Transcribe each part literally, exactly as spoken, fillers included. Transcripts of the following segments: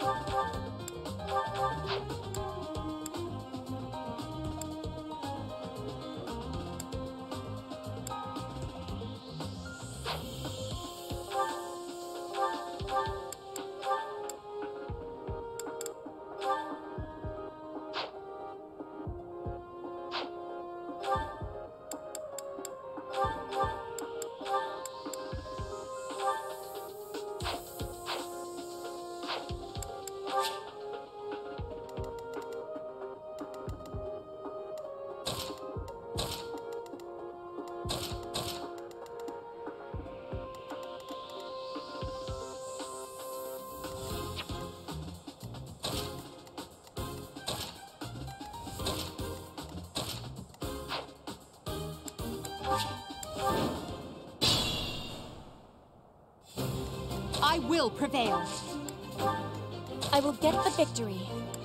I will prevail. I will get the victory.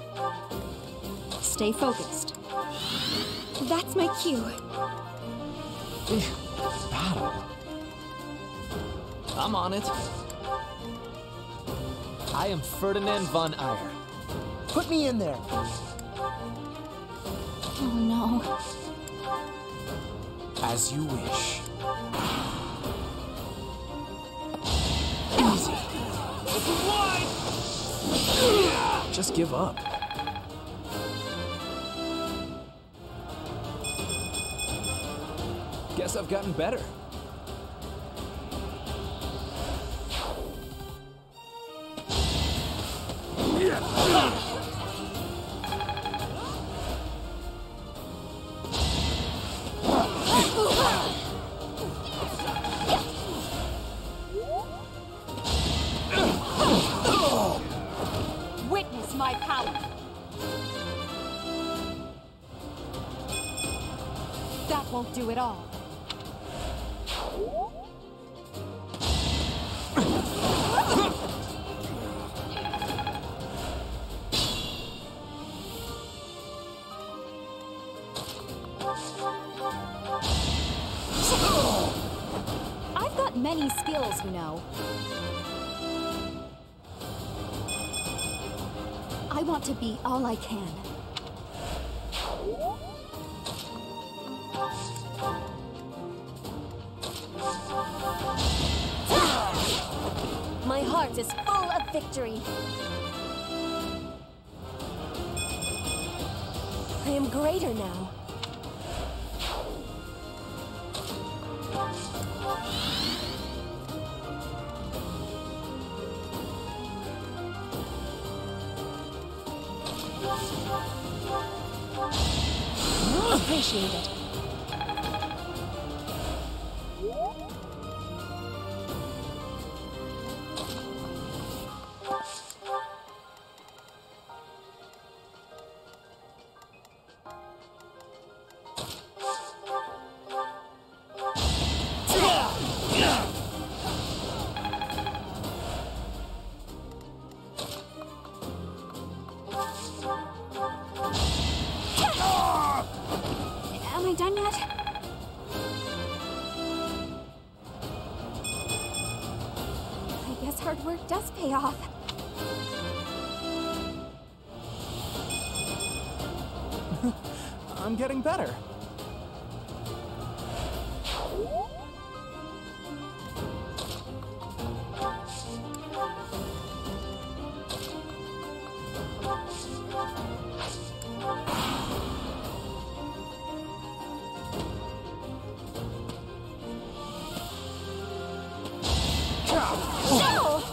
Stay focused. That's my cue. Battle. I'm on it. I am Ferdinand von Aegir. Put me in there. Oh no. As you wish. Easy. Just give up. Guess I've gotten better. Witness my power. That won't do it all. I've got many skills, you know. I want to be all I can. My heart is full of victory. I am greater now. Appreciate it. Am I done yet? I guess hard work does pay off. I'm getting better. No!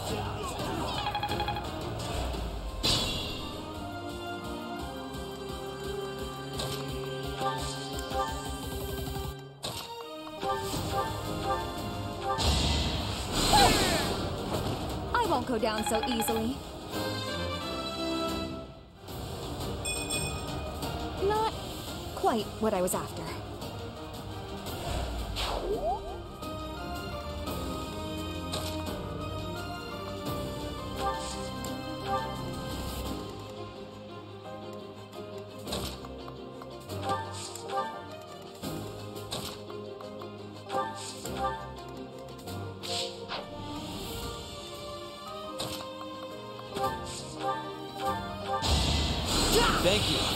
I won't go down so easily. Not quite what I was after. Thank you.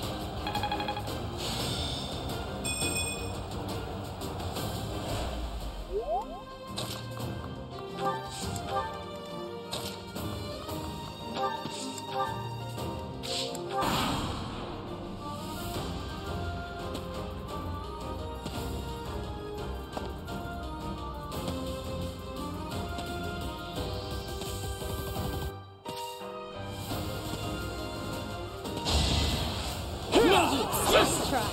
Just try.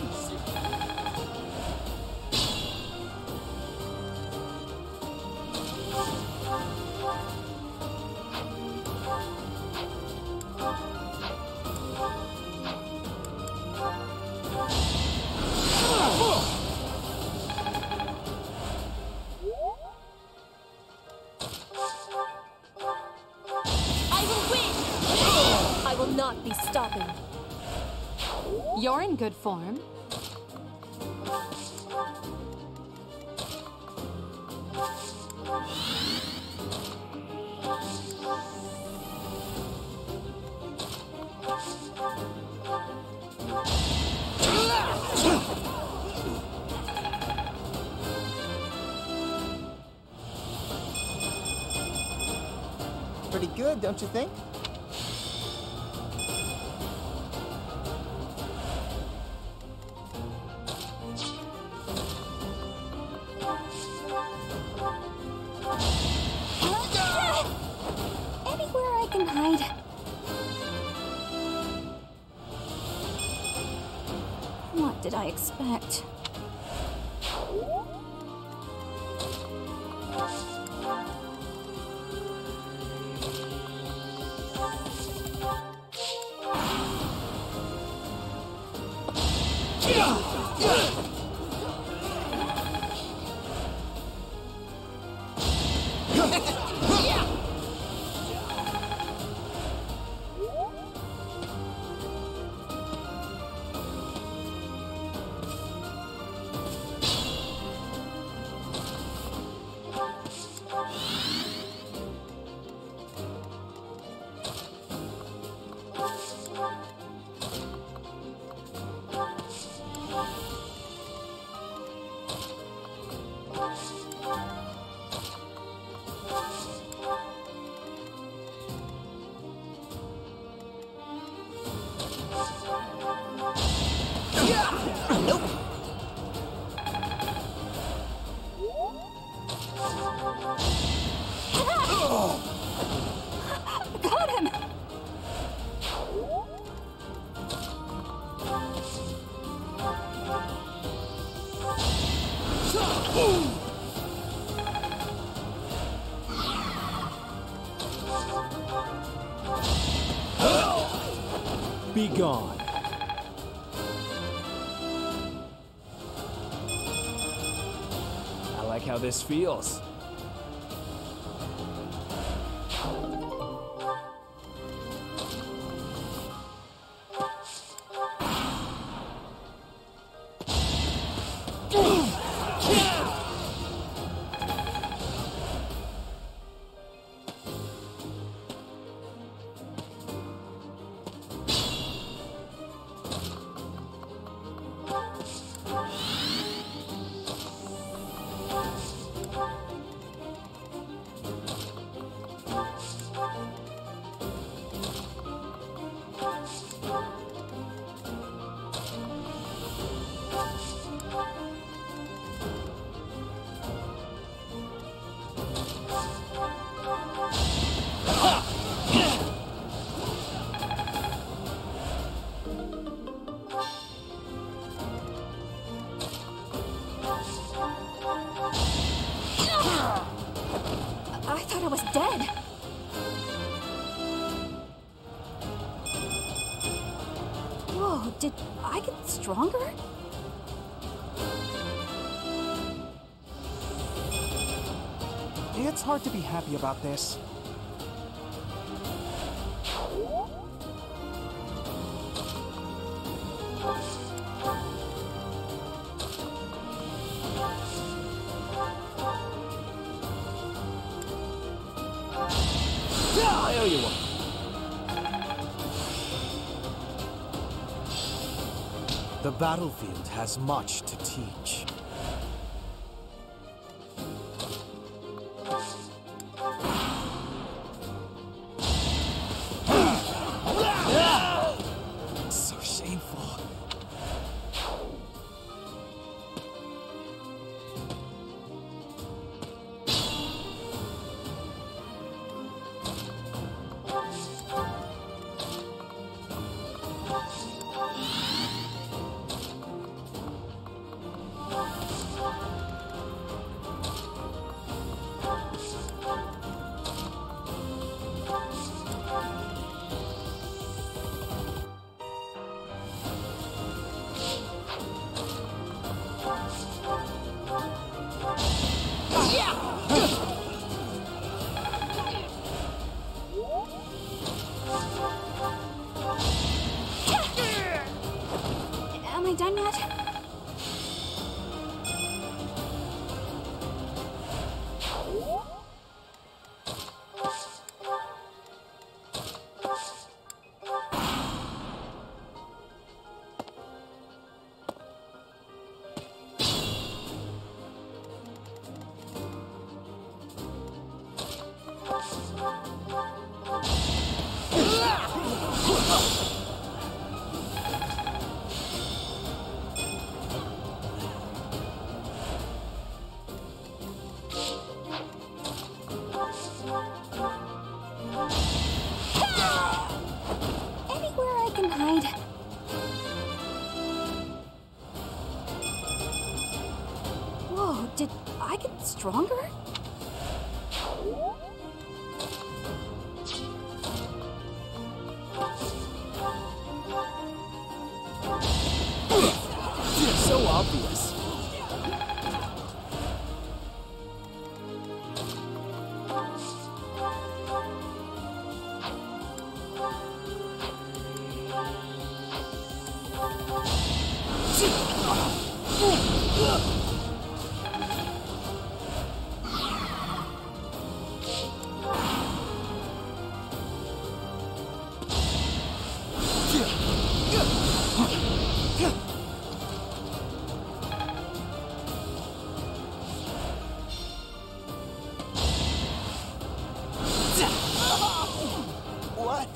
I will win! I will not be stopping. You're in good form. Pretty good, don't you think? Anywhere I can hide. What did I expect? Got him! Be gone. I like how this feels. I thought I was dead. Whoa, did I get stronger? It's hard to be happy about this. I owe you one. The battlefield has much to teach. So shameful. Am I done yet? Anywhere I can hide. Whoa, did I get stronger? So obvious. What?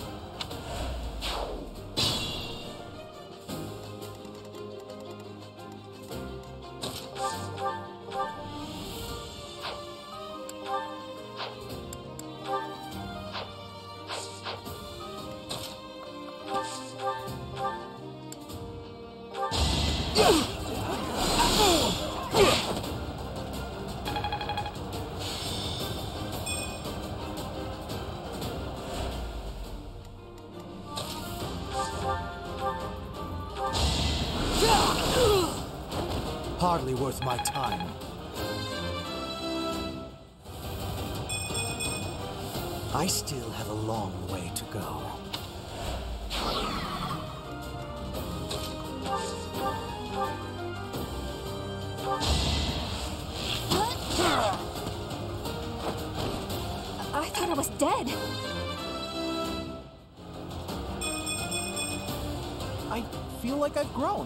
Hardly worth my time. I still have a long way to go. I thought I was dead. I feel like I've grown.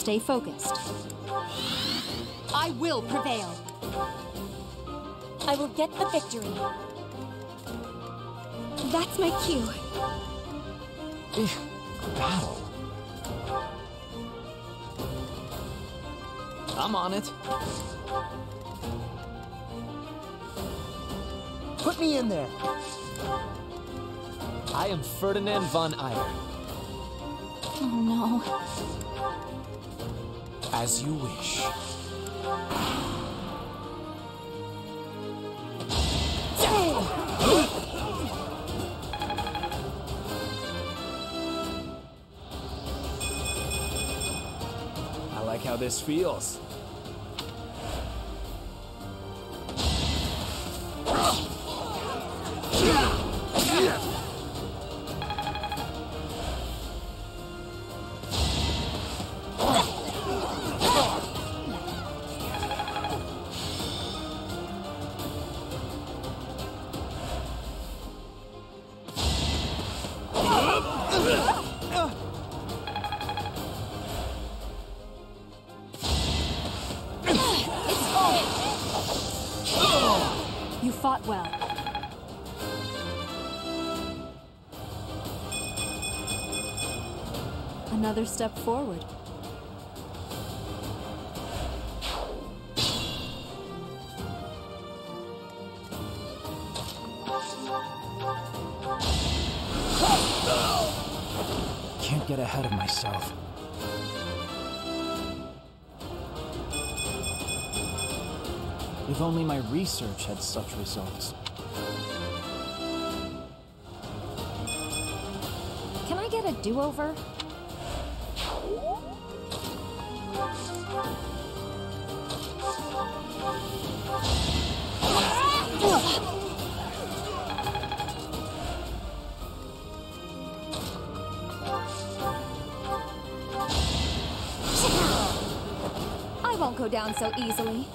Stay focused. I will prevail. I will get the victory. That's my cue. Battle. I'm on it. Put me in there. I am Ferdinand von Aegir. Oh no. As you wish. I like how this feels. You fought well. Another step forward. Can't get ahead of myself. If only my research had such results. Can I get a do-over? I won't go down so easily.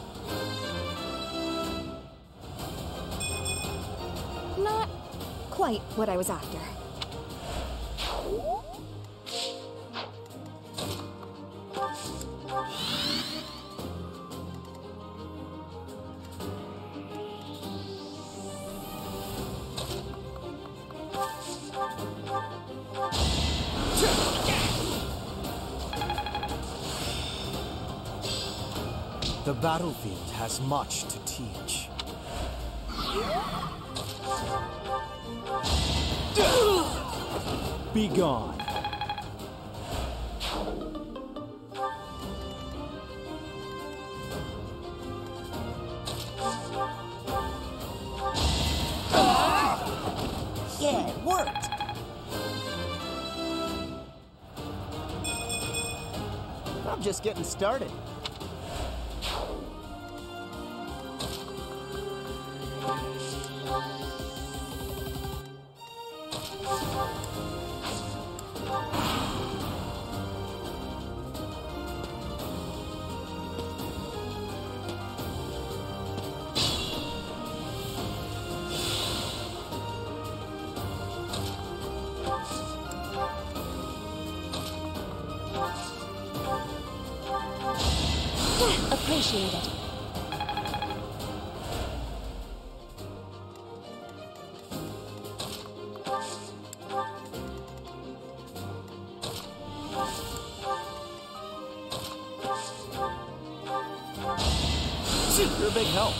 Not quite what I was after. The battlefield has much to teach. Be gone. Yeah, it worked. I'm just getting started. Appreciate it. You're a big help.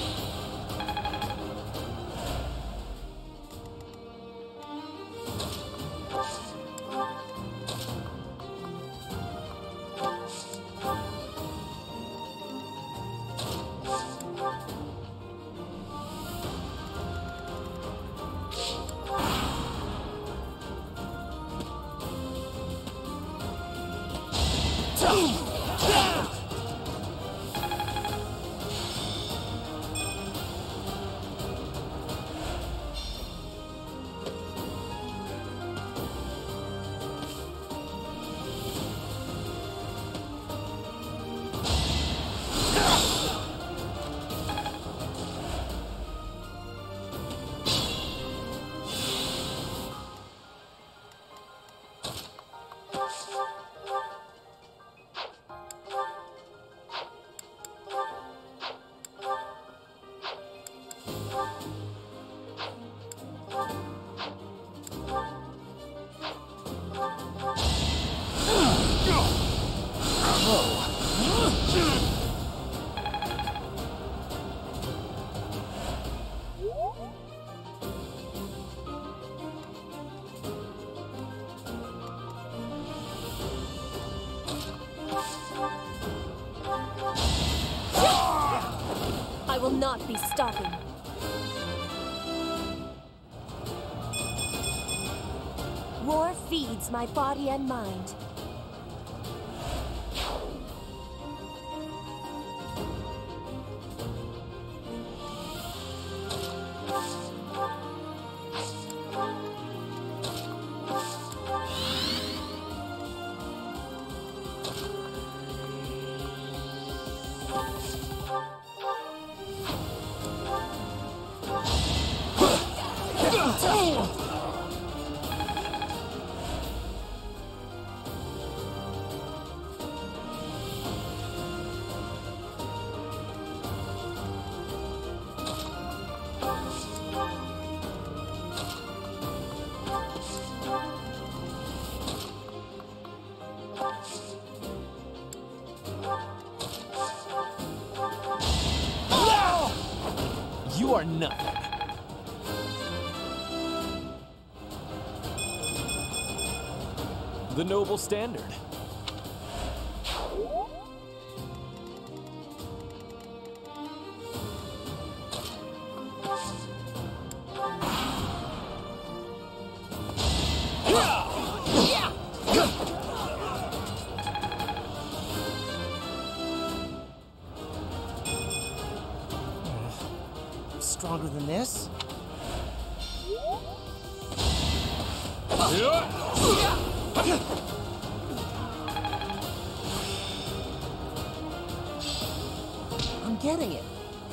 I will not be stopping. War feeds my body and mind. You are nothing. The noble standard. Stronger than this? I'm getting it.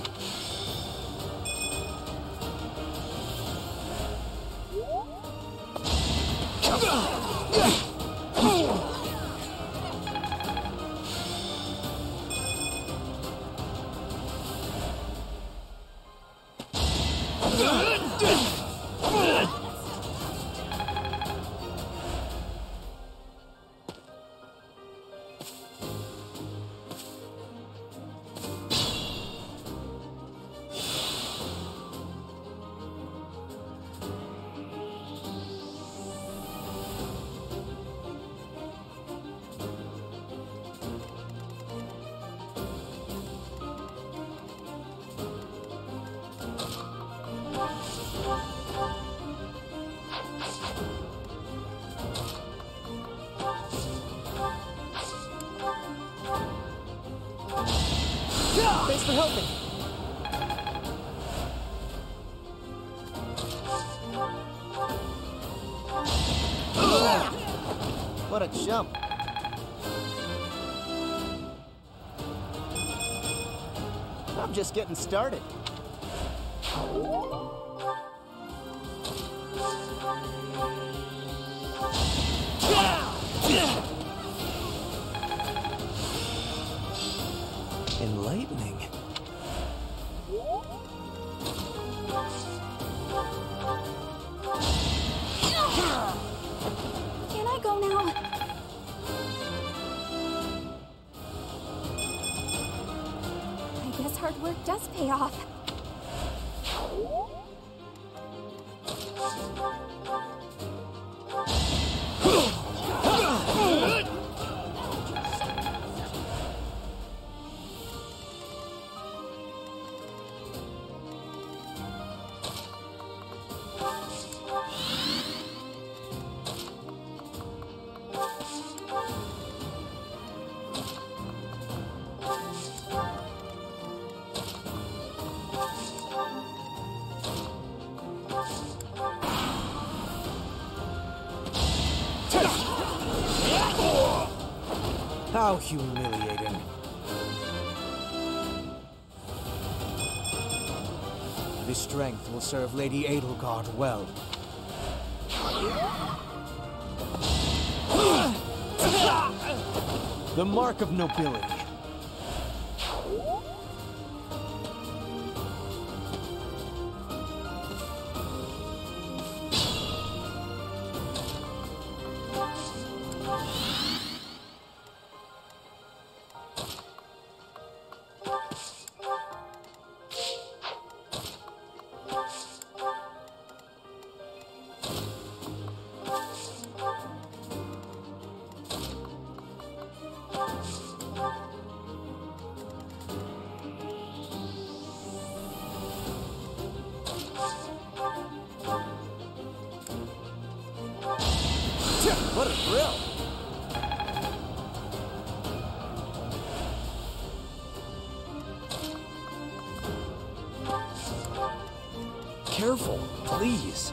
Thanks for helping. What a jump. I'm just getting started. Enlightening. Can I go now? I guess hard work does pay off. How humiliating. This strength will serve Lady Edelgard well. The mark of nobility. Thank you. What a thrill! Careful, please.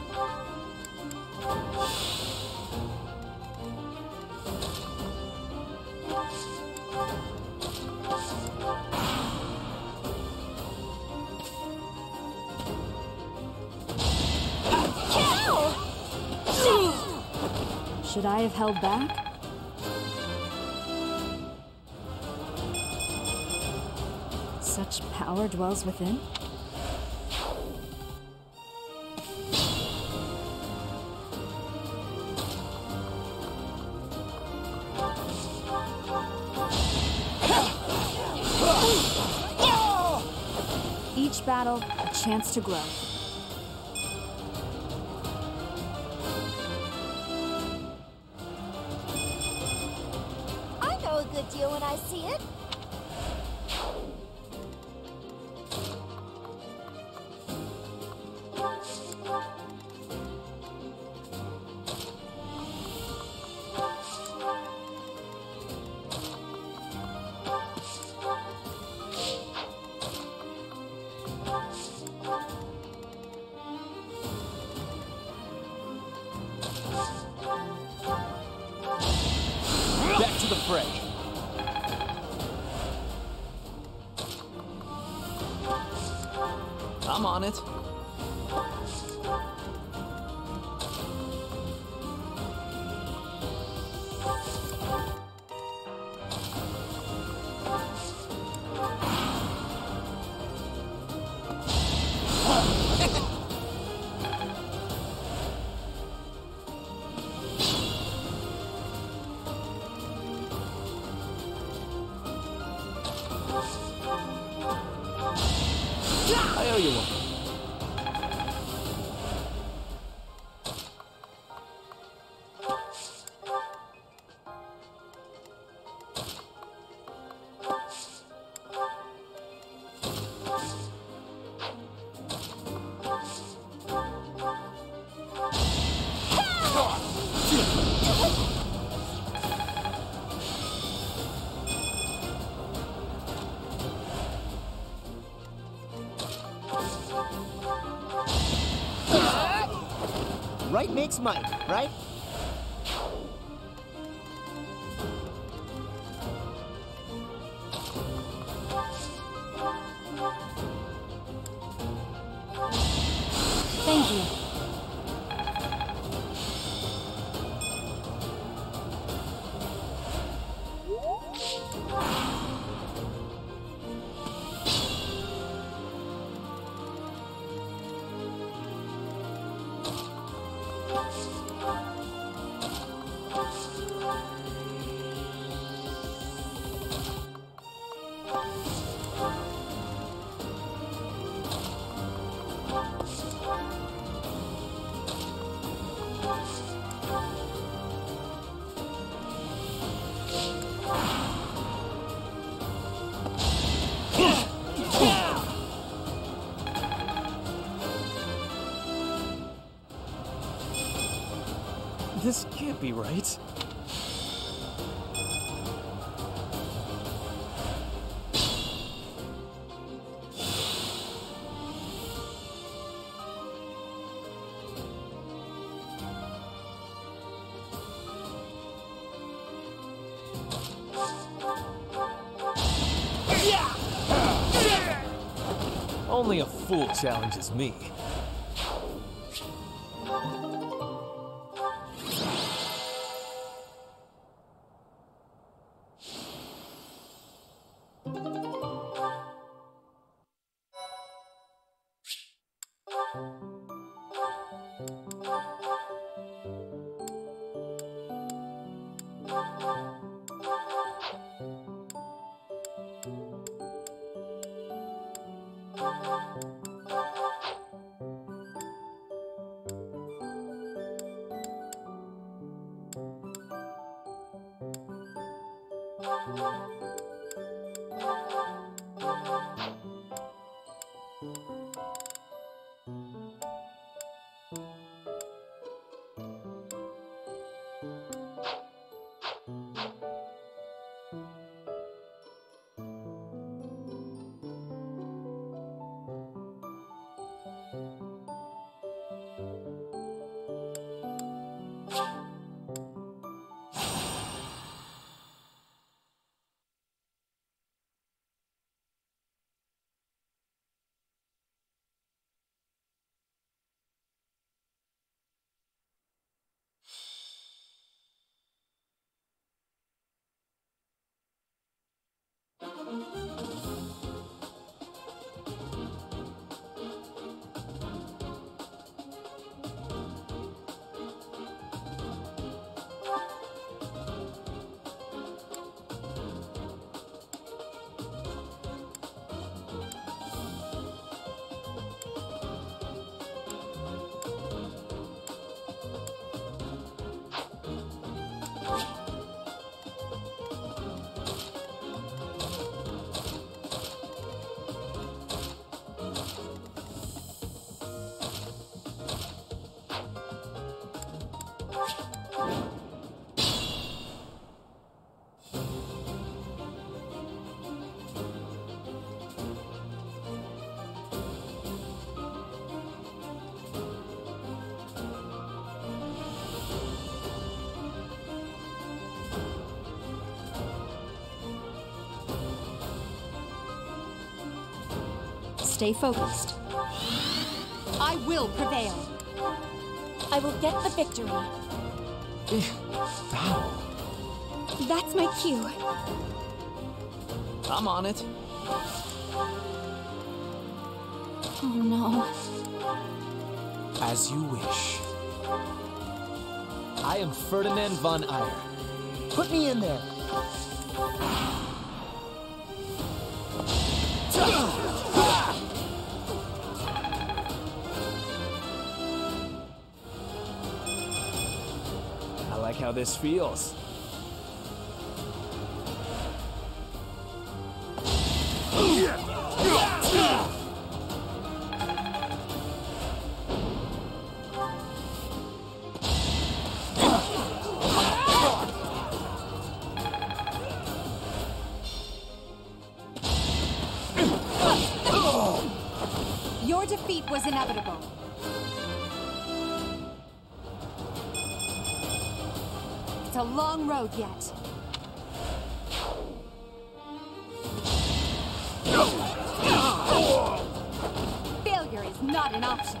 Should I have held back? Such power dwells within? Each battle, a chance to grow. I know a good deal when I see it. Back to the fray. I'm on it. I owe you one. Right makes might, right? Thank you. This can't be right. Only a fool challenges me. Stay focused. I will prevail. I will get the victory. How? That's my cue. I'm on it. Oh no. As you wish. I am Ferdinand von Aegir. Put me in there. I like how this feels. Your defeat was inevitable. It's a long road yet. Failure is not an option.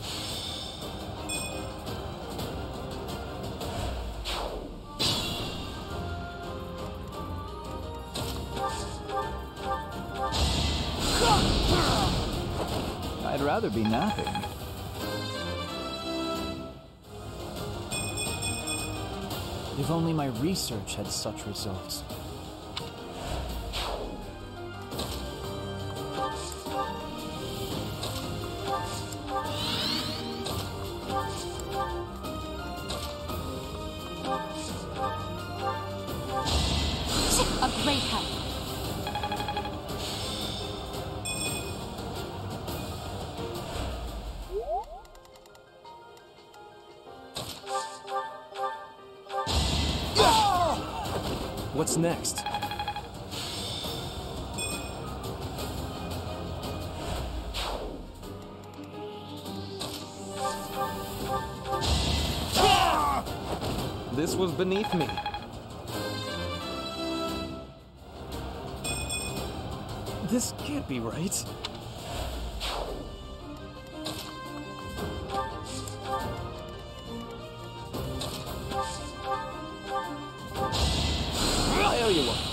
I'd rather be napping. If only my research had such results. A great help. What's next? This was beneath me. This can't be right. I owe you one.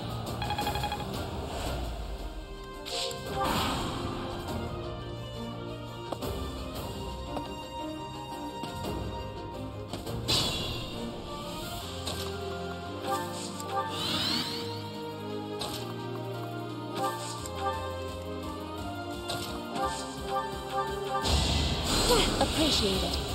Appreciate it.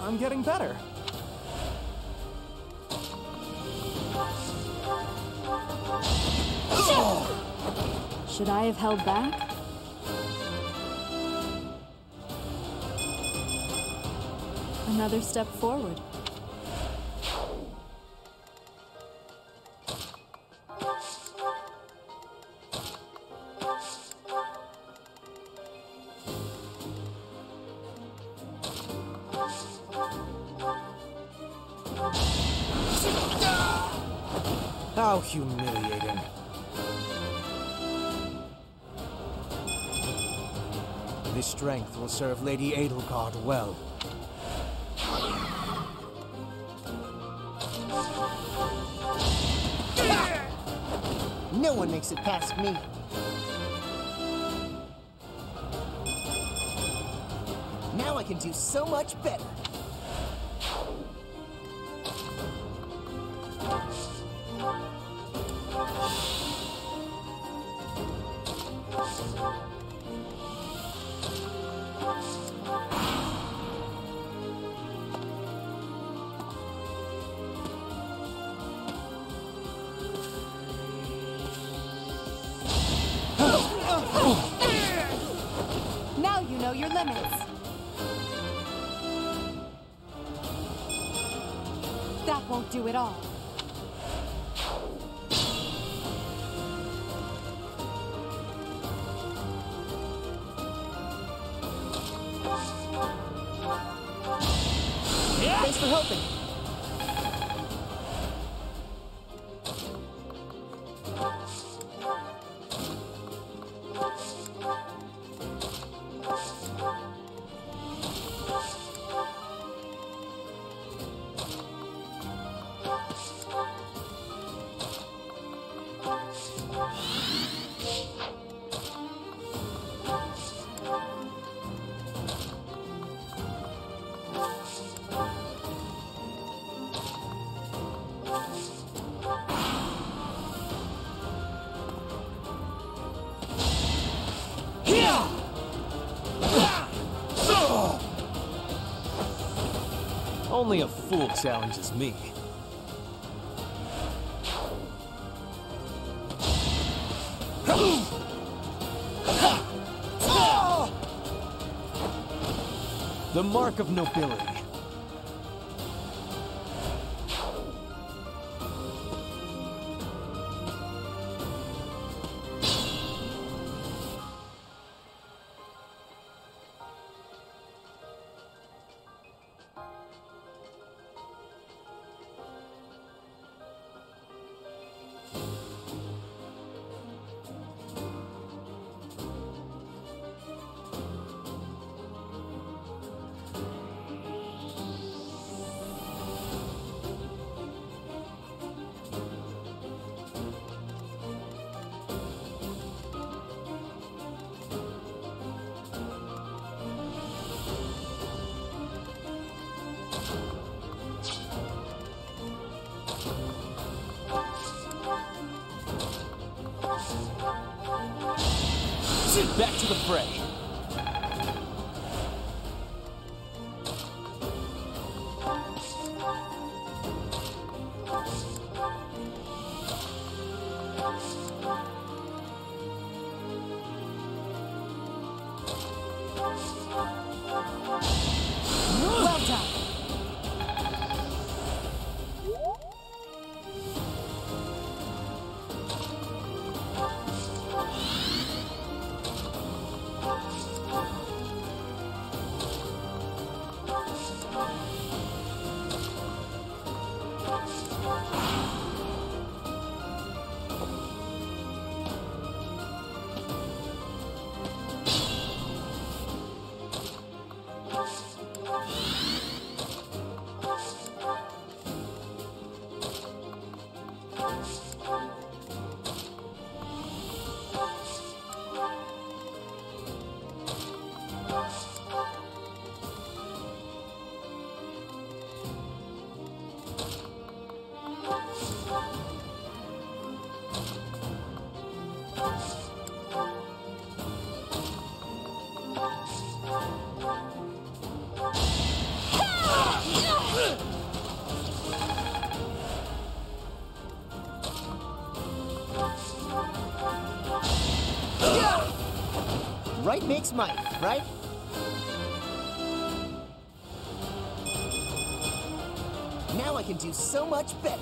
I'm getting better. Should I have held back? Another step forward. How humiliating. This strength will serve Lady Edelgard well. No one makes it past me. Now I can do so much better. Now you know your limits. That won't do it all. Thanks for helping. Only a fool challenges me. The mark of nobility. Back to the fray. Well done. Right makes might, right? Now I can do so much better.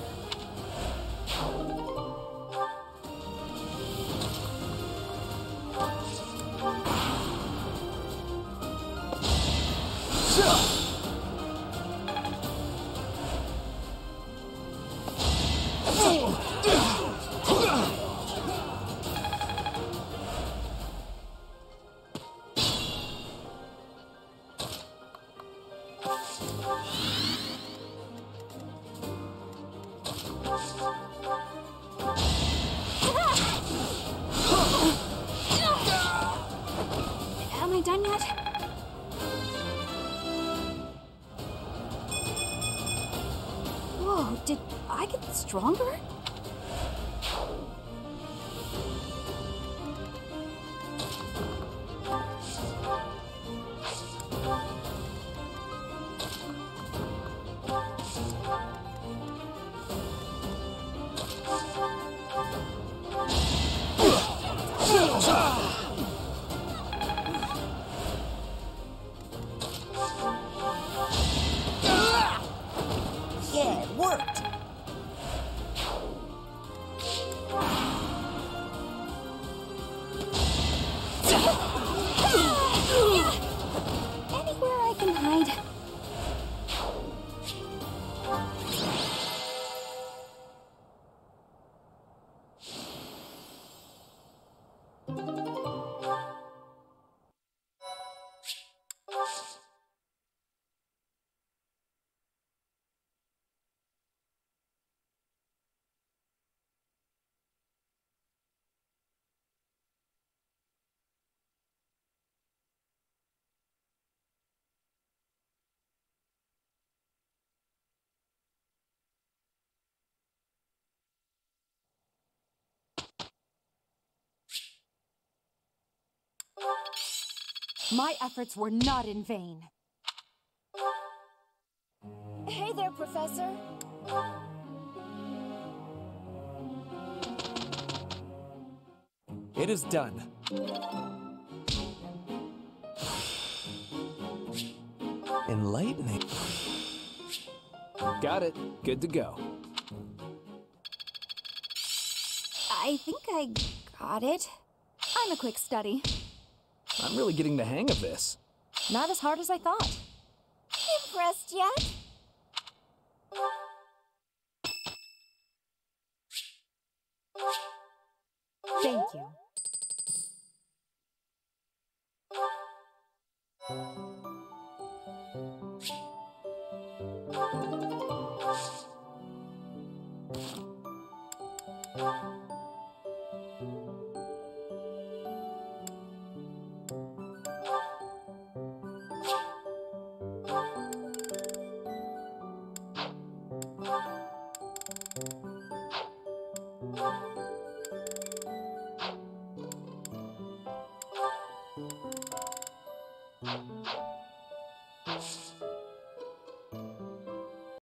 Am I done yet? Whoa, did I get stronger? Yeah, it worked. Anywhere I can hide. My efforts were not in vain. Hey there, Professor. It is done. Enlightening. Got it. Good to go. I think I got it. I'm a quick study. I'm really getting the hang of this. Not as hard as I thought. Impressed yet? Thank you. Thank you.